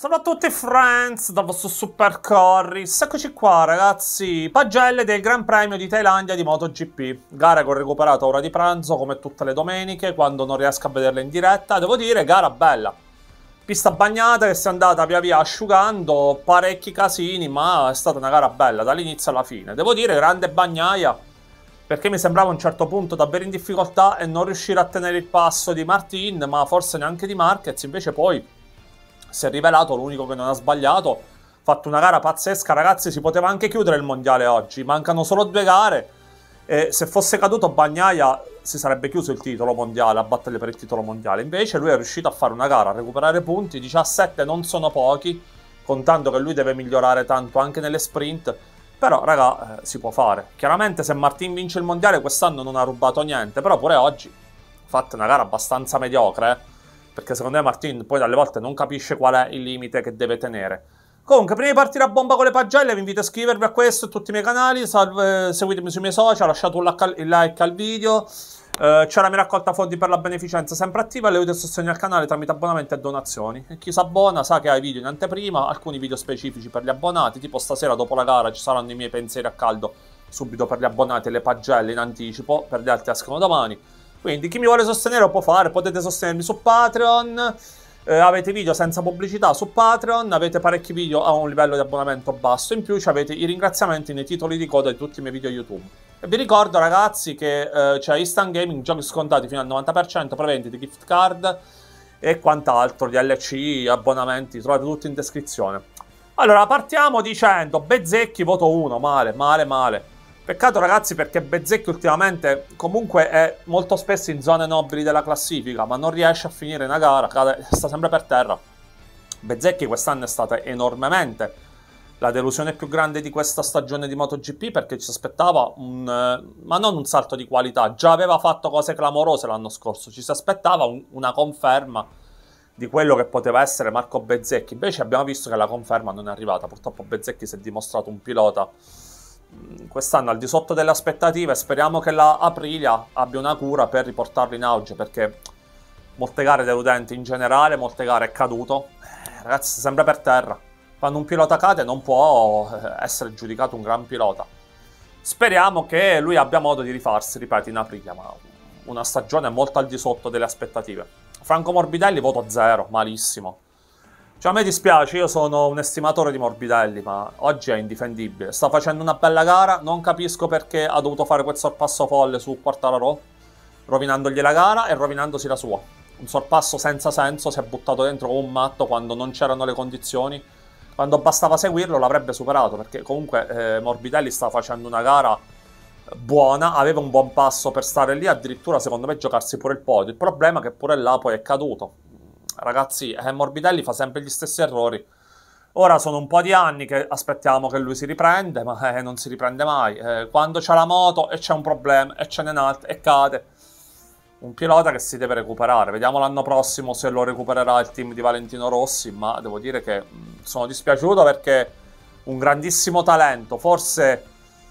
Salve a tutti friends, dal vostro Super Corris. Eccoci qua ragazzi, pagelle del Gran Premio di Thailandia di MotoGP. Gara che ho recuperato a ora di pranzo come tutte le domeniche quando non riesco a vederle in diretta. Devo dire, gara bella. Pista bagnata che si è andata via via asciugando, parecchi casini, ma è stata una gara bella dall'inizio alla fine. Devo dire, grande bagnaia, perché mi sembrava a un certo punto davvero in difficoltà e non riuscire a tenere il passo di Martin, ma forse neanche di Marquez. Invece poi si è rivelato l'unico che non ha sbagliato. Ha fatto una gara pazzesca, ragazzi. Si poteva anche chiudere il mondiale oggi. Mancano solo 2 gare. E se fosse caduto Bagnaia si sarebbe chiuso il titolo mondiale, a battere per il titolo mondiale. Invece lui è riuscito a fare una gara, a recuperare punti. 17 non sono pochi, contando che lui deve migliorare tanto anche nelle sprint. Però, raga, si può fare. Chiaramente se Martin vince il mondiale quest'anno non ha rubato niente. Però pure oggi ha fatto una gara abbastanza mediocre, perché secondo me Martin poi dalle volte non capisce qual è il limite che deve tenere. Comunque, prima di partire a bomba con le pagelle, vi invito a iscrivervi a questo e a tutti i miei canali, seguitemi sui miei social, lasciate il like al video. C'è la mia raccolta fondi per la beneficenza sempre attiva e le potete sostenere il canale tramite abbonamenti e donazioni. E chi si abbona sa che ha i video in anteprima, alcuni video specifici per gli abbonati, tipo stasera dopo la gara ci saranno i miei pensieri a caldo subito per gli abbonati e le pagelle in anticipo, per gli altri escono domani. Quindi chi mi vuole sostenere lo può fare, potete sostenermi su Patreon, avete video senza pubblicità su Patreon, avete parecchi video a un livello di abbonamento basso, in più avete i ringraziamenti nei titoli di coda di tutti i miei video YouTube. E vi ricordo ragazzi che c'è Instant Gaming, giochi scontati fino al 90%, prevendite, gift card e quant'altro, DLC, abbonamenti, trovate tutto in descrizione. Allora partiamo dicendo, Bezzecchi voto 1, male. Peccato ragazzi perché Bezzecchi ultimamente comunque è molto spesso in zone nobili della classifica, ma non riesce a finire una gara, sta sempre per terra. Bezzecchi quest'anno è stata enormemente la delusione più grande di questa stagione di MotoGP, perché ci si aspettava ma non un salto di qualità, già aveva fatto cose clamorose l'anno scorso, ci si aspettava una conferma di quello che poteva essere Marco Bezzecchi. Invece abbiamo visto che la conferma non è arrivata, purtroppo Bezzecchi si è dimostrato un pilota quest'anno al di sotto delle aspettative. Speriamo che la Aprilia abbia una cura per riportarlo in auge, perché molte gare deludenti in generale, molte gare è caduto. Ragazzi, sembra per terra. Quando un pilota cade non può essere giudicato un gran pilota. Speriamo che lui abbia modo di rifarsi, ripeto, in Aprilia, ma una stagione molto al di sotto delle aspettative. Franco Morbidelli voto 0, malissimo. Cioè, a me dispiace, io sono un estimatore di Morbidelli, ma oggi è indifendibile. Sta facendo una bella gara, non capisco perché ha dovuto fare quel sorpasso folle su Quartararo, rovinandogli la gara e rovinandosi la sua. Un sorpasso senza senso, si è buttato dentro come un matto quando non c'erano le condizioni. Quando bastava seguirlo l'avrebbe superato, perché comunque Morbidelli sta facendo una gara buona, aveva un buon passo per stare lì, addirittura secondo me giocarsi pure il podio. Il problema è che pure là poi è caduto. Ragazzi, Morbidelli fa sempre gli stessi errori. Ora sono un po' di anni che aspettiamo che lui si riprende, ma non si riprende mai. Quando c'è la moto e c'è un problema, e ce n'è un altro, e cade. Un pilota che si deve recuperare. Vediamo l'anno prossimo se lo recupererà il team di Valentino Rossi, ma devo dire che sono dispiaciuto perché un grandissimo talento, forse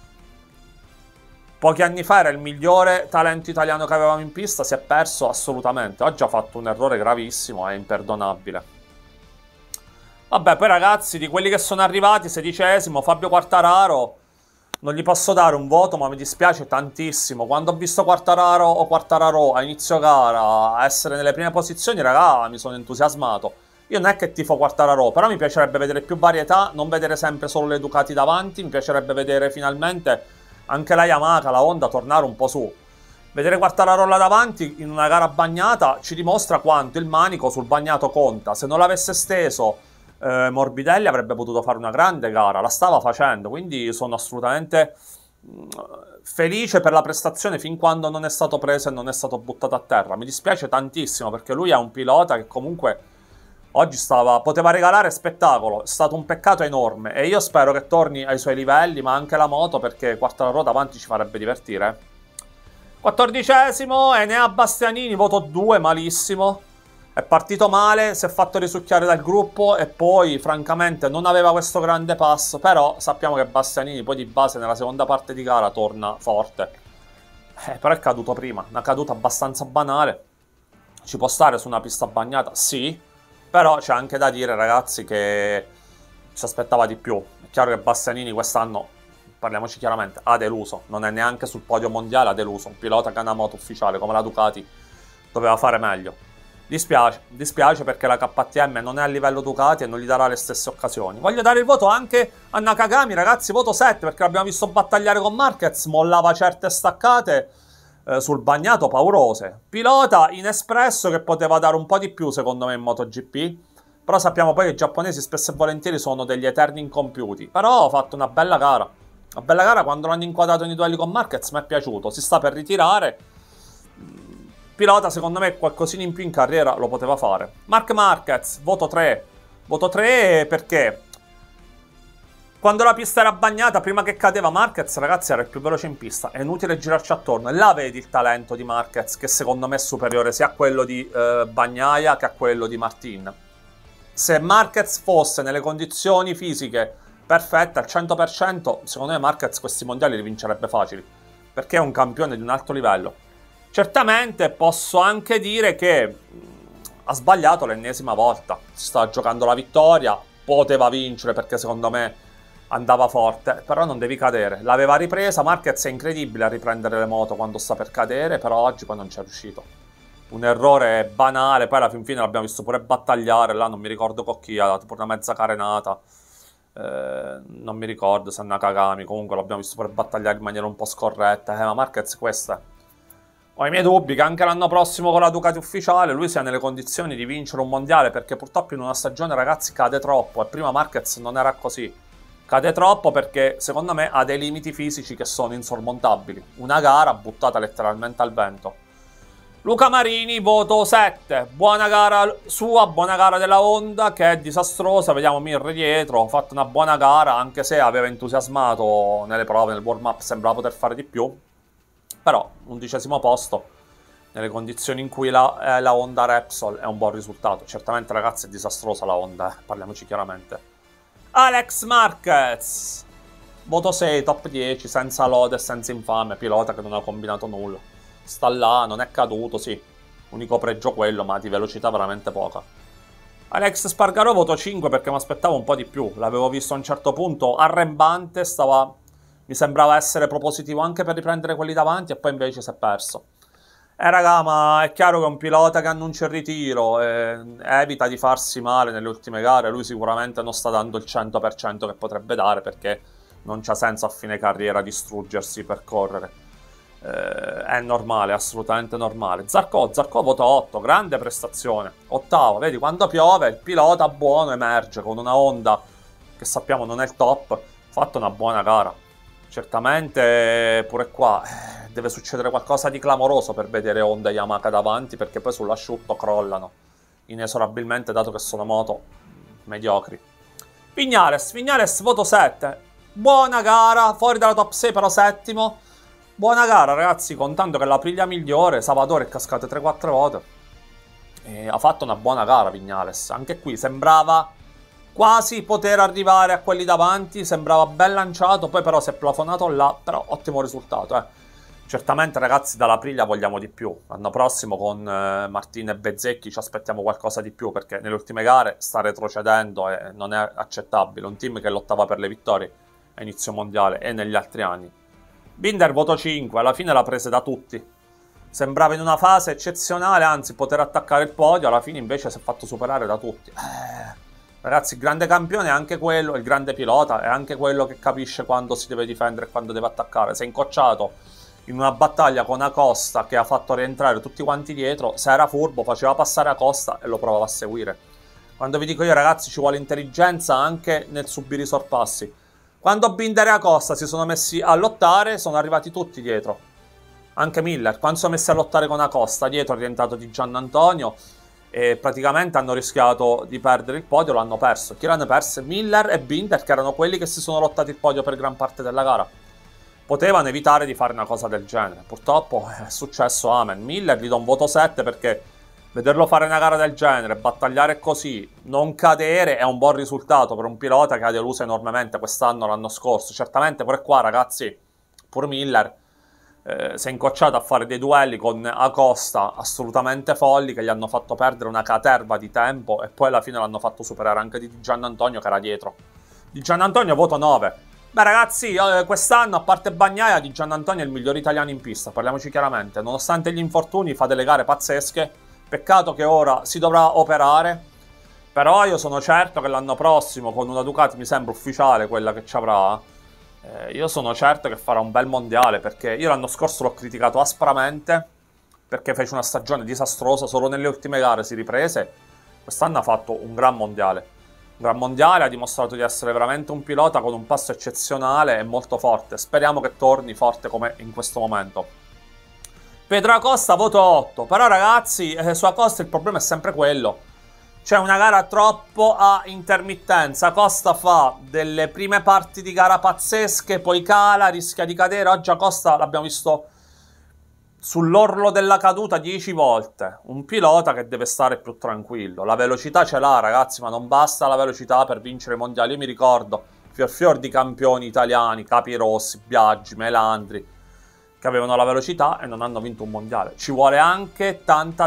pochi anni fa era il migliore talento italiano che avevamo in pista, si è perso assolutamente. Oggi ha fatto un errore gravissimo, è imperdonabile. Vabbè, poi ragazzi, di quelli che sono arrivati, 16esimo, Fabio Quartararo, non gli posso dare un voto, ma mi dispiace tantissimo. Quando ho visto Quartararo o Quartararo a inizio gara a essere nelle prime posizioni, raga, mi sono entusiasmato. Io non è che tifo Quartararo, però mi piacerebbe vedere più varietà, non vedere sempre solo le Ducati davanti, mi piacerebbe vedere finalmente anche la Yamaha, la Honda tornare un po' su. Vedere Quartararo là davanti in una gara bagnata ci dimostra quanto il manico sul bagnato conta. Se non l'avesse steso Morbidelli avrebbe potuto fare una grande gara, la stava facendo, quindi sono assolutamente felice per la prestazione fin quando non è stato preso e non è stato buttato a terra. Mi dispiace tantissimo perché lui è un pilota che comunque oggi poteva regalare spettacolo, è stato un peccato enorme e io spero che torni ai suoi livelli, ma anche la moto, perché Quartararo davanti ci farebbe divertire. 14esimo, Enea Bastianini, voto 2, malissimo. È partito male, si è fatto risucchiare dal gruppo e poi francamente non aveva questo grande passo, però sappiamo che Bastianini poi di base nella seconda parte di gara torna forte. Però è caduto prima, una caduta abbastanza banale. Ci può stare su una pista bagnata? Sì. Però c'è anche da dire, ragazzi, che ci aspettava di più. È chiaro che Bastianini quest'anno, parliamoci chiaramente, ha deluso. Non è neanche sul podio mondiale, ha deluso. Un pilota che ha una moto ufficiale come la Ducati doveva fare meglio. Dispiace perché la KTM non è a livello Ducati e non gli darà le stesse occasioni. Voglio dare il voto anche a Nakagami, ragazzi, voto 7, perché l'abbiamo visto battagliare con Marquez, mollava certe staccate sul bagnato paurose. Pilota inespresso che poteva dare un po' di più secondo me in MotoGP, però sappiamo poi che i giapponesi spesso e volentieri sono degli eterni incompiuti. Però ha fatto una bella gara. Una bella gara. Quando l'hanno inquadrato nei duelli con Marquez mi è piaciuto. Si sta per ritirare. Pilota secondo me qualcosina in più in carriera lo poteva fare. Marc Marquez, voto 3. Voto 3 perché quando la pista era bagnata, prima che cadeva Marquez, ragazzi, era il più veloce in pista. È inutile girarci attorno. E là vedi il talento di Marquez, che secondo me è superiore sia a quello di Bagnaia che a quello di Martin. Se Marquez fosse nelle condizioni fisiche perfette, al 100%, secondo me Marquez questi mondiali li vincerebbe facili. Perché è un campione di un alto livello. Certamente posso anche dire che ha sbagliato l'ennesima volta. Si stava giocando la vittoria, poteva vincere perché secondo me andava forte, però non devi cadere. L'aveva ripresa, Marquez è incredibile a riprendere le moto quando sta per cadere, però oggi poi non ci è riuscito. Un errore banale, poi alla fin fine l'abbiamo visto pure battagliare, là non mi ricordo con chi, ha dato pure una mezza carenata. Non mi ricordo se è Nakagami, comunque l'abbiamo visto pure battagliare in maniera un po' scorretta. Ma Marquez questa ho i miei dubbi che anche l'anno prossimo con la Ducati ufficiale lui sia nelle condizioni di vincere un mondiale, perché purtroppo in una stagione, ragazzi, cade troppo e prima Marquez non era così. Cade troppo perché secondo me ha dei limiti fisici che sono insormontabili. Una gara buttata letteralmente al vento. Luca Marini, voto 7. Buona gara sua, buona gara della Honda che è disastrosa. Vediamo Mir dietro, ha fatto una buona gara anche se aveva entusiasmato nelle prove, nel warm-up sembrava poter fare di più. Però 11° posto nelle condizioni in cui la Honda Repsol è un buon risultato. Certamente, ragazzi, è disastrosa la Honda, parliamoci chiaramente. Alex Marquez, voto 6, top 10, senza lode e senza infame, pilota che non ha combinato nulla. Sta là, non è caduto, sì, unico pregio quello, ma di velocità veramente poca. Alex Spargarò, voto 5 perché mi aspettavo un po' di più, l'avevo visto a un certo punto arrembante, mi sembrava essere propositivo anche per riprendere quelli davanti e poi invece si è perso. Raga, ma è chiaro che un pilota che annuncia il ritiro evita di farsi male nelle ultime gare. Lui sicuramente non sta dando il 100% che potrebbe dare, perché non c'ha senso a fine carriera distruggersi per correre. È normale, assolutamente normale. Zarco voto 8, grande prestazione. Ottavo, vedi, quando piove il pilota buono emerge con una Honda che sappiamo non è il top. Ha fatto una buona gara. Certamente pure qua deve succedere qualcosa di clamoroso per vedere Honda e Yamaha davanti, perché poi sull'asciutto crollano inesorabilmente, dato che sono moto mediocri. Vignales, voto 7. Buona gara, fuori dalla top 6 però settimo. Buona gara, ragazzi, contando che la priglia migliore, Salvatore è cascato 3-4 volte. Ha fatto una buona gara Vignales. Anche qui sembrava quasi poter arrivare a quelli davanti, sembrava ben lanciato, poi però si è plafonato là, però ottimo risultato, Certamente, ragazzi, dalla Aprilia vogliamo di più. L'anno prossimo con Martin e Bezzecchi ci aspettiamo qualcosa di più, perché nelle ultime gare sta retrocedendo e non è accettabile. Un team che lottava per le vittorie a inizio mondiale e negli altri anni. Binder, voto 5, alla fine l'ha presa da tutti. Sembrava in una fase eccezionale, anzi poter attaccare il podio, alla fine invece si è fatto superare da tutti. Ragazzi, il grande campione è anche quello, il grande pilota è anche quello che capisce quando si deve difendere e quando deve attaccare. Si è incocciato in una battaglia con Acosta che ha fatto rientrare tutti quanti dietro. Se era furbo faceva passare Acosta e lo provava a seguire. Quando vi dico io, ragazzi, ci vuole intelligenza anche nel subire i sorpassi. Quando Binder e Acosta si sono messi a lottare, sono arrivati tutti dietro. Anche Miller, quando sono messi a lottare con Acosta, dietro è rientrato di Giannantonio e praticamente hanno rischiato di perdere il podio, l'hanno perso. Chi l'hanno perso? Miller e Binder, che erano quelli che si sono lottati il podio per gran parte della gara. Potevano evitare di fare una cosa del genere. Purtroppo è successo, amen. Miller gli do un voto 7 perché vederlo fare una gara del genere, battagliare così, non cadere, è un buon risultato per un pilota che ha deluso enormemente quest'anno, l'anno scorso. Certamente pure qua, ragazzi, pure Miller si è incocciato a fare dei duelli con Acosta assolutamente folli che gli hanno fatto perdere una caterva di tempo e poi alla fine l'hanno fatto superare anche di Giannantonio che era dietro. Di Giannantonio voto 9. Beh ragazzi, quest'anno a parte Bagnaia, Di Giannantonio è il miglior italiano in pista, parliamoci chiaramente. Nonostante gli infortuni fa delle gare pazzesche, peccato che ora si dovrà operare, però io sono certo che l'anno prossimo con una Ducati mi sembra ufficiale quella che ci avrà. Io sono certo che farà un bel mondiale, perché io l'anno scorso l'ho criticato aspramente perché fece una stagione disastrosa, solo nelle ultime gare si riprese. Quest'anno ha fatto un gran mondiale. Un gran mondiale, ha dimostrato di essere veramente un pilota con un passo eccezionale e molto forte. Speriamo che torni forte come in questo momento. Pedro Acosta voto 8, però ragazzi, su Acosta il problema è sempre quello. C'è una gara troppo a intermittenza. Acosta fa delle prime parti di gara pazzesche, poi cala, rischia di cadere. Oggi Acosta l'abbiamo visto sull'orlo della caduta 10 volte. Un pilota che deve stare più tranquillo. La velocità ce l'ha ragazzi, ma non basta la velocità per vincere i mondiali. Io mi ricordo fior di campioni italiani, Capirossi, Biaggi, Melandri, che avevano la velocità e non hanno vinto un mondiale. Ci vuole anche tanta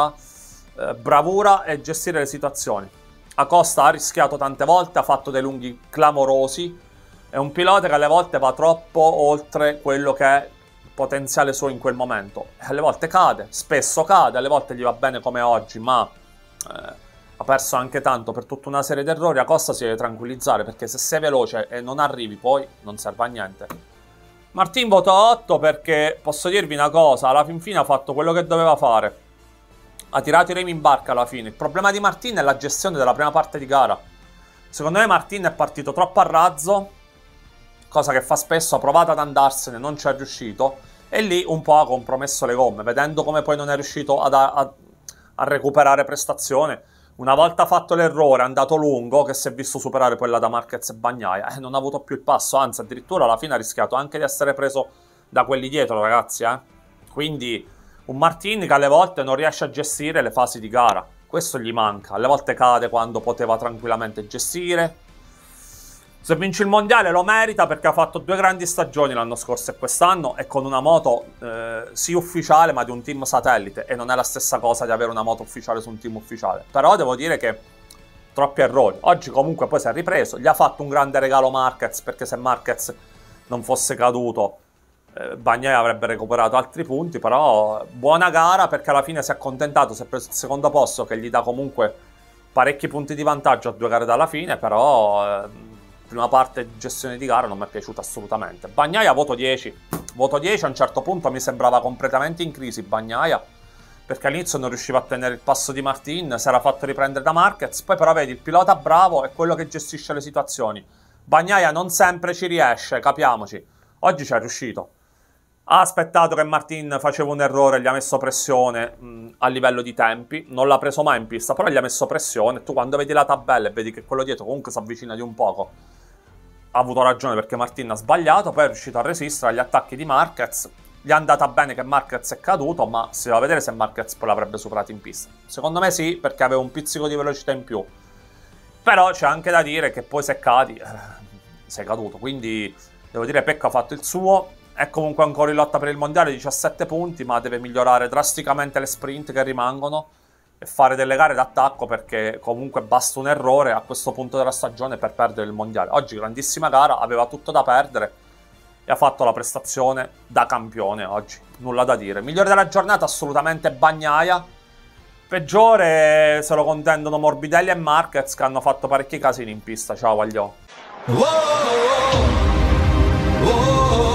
bravura e gestire le situazioni. Acosta ha rischiato tante volte, ha fatto dei lunghi clamorosi, è un pilota che alle volte va troppo oltre quello che è il potenziale suo in quel momento, e alle volte cade, spesso cade, alle volte gli va bene come oggi, ma ha perso anche tanto per tutta una serie di errori. Acosta si deve tranquillizzare, perché se sei veloce e non arrivi poi non serve a niente. Martin voto 8 perché posso dirvi una cosa, alla fin fine ha fatto quello che doveva fare. Ha tirato i remi in barca alla fine. Il problema di Martin è la gestione della prima parte di gara. Secondo me Martin è partito troppo a razzo, cosa che fa spesso, ha provato ad andarsene, non ci è riuscito, e lì un po' ha compromesso le gomme, vedendo come poi non è riuscito a recuperare prestazione. Una volta fatto l'errore, è andato lungo, che si è visto superare quella da Marquez e Bagnaia, e non ha avuto più il passo, anzi addirittura alla fine ha rischiato anche di essere preso da quelli dietro, ragazzi, Quindi un Martin che alle volte non riesce a gestire le fasi di gara, questo gli manca, alle volte cade quando poteva tranquillamente gestire. Se vince il mondiale lo merita, perché ha fatto 2 grandi stagioni l'anno scorso e quest'anno, e con una moto sì ufficiale ma di un team satellite, e non è la stessa cosa di avere una moto ufficiale su un team ufficiale. Però devo dire che troppi errori. Oggi comunque poi si è ripreso, gli ha fatto un grande regalo Marquez, perché se Marquez non fosse caduto Bagnaia avrebbe recuperato altri punti. Però buona gara, perché alla fine si è accontentato, si è preso il secondo posto che gli dà comunque parecchi punti di vantaggio a 2 gare dalla fine. Però prima parte di gestione di gara non mi è piaciuta assolutamente. Bagnaia voto 10. Voto 10, a un certo punto mi sembrava completamente in crisi Bagnaia, perché all'inizio non riusciva a tenere il passo di Martin, si era fatto riprendere da Marquez, poi però vedi il pilota bravo è quello che gestisce le situazioni. Bagnaia non sempre ci riesce, capiamoci, oggi ci è riuscito. Ha aspettato che Martin faceva un errore, gli ha messo pressione a livello di tempi, non l'ha preso mai in pista, però gli ha messo pressione. Tu quando vedi la tabella e vedi che quello dietro comunque si avvicina di un poco, ha avuto ragione, perché Martin ha sbagliato, poi è riuscito a resistere agli attacchi di Marquez. Gli è andata bene che Marquez è caduto, ma si va a vedere se Marquez poi l'avrebbe superato in pista. Secondo me sì, perché aveva un pizzico di velocità in più. Però c'è anche da dire che poi se cadi, sei caduto. Quindi devo dire Pecco ha fatto il suo. È comunque ancora in lotta per il mondiale, 17 punti, ma deve migliorare drasticamente le sprint che rimangono e fare delle gare d'attacco, perché comunque basta un errore a questo punto della stagione per perdere il mondiale. Oggi grandissima gara, aveva tutto da perdere e ha fatto la prestazione da campione oggi, nulla da dire. Migliore della giornata assolutamente Bagnaia, peggiore se lo contendono Morbidelli e Marquez, che hanno fatto parecchi casini in pista. Ciao Guagliò.